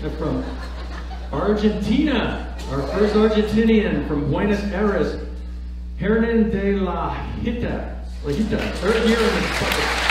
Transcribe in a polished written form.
from Argentina, our first Argentinian from Buenos Aires, Hernan de la Hita, third year in this bucket.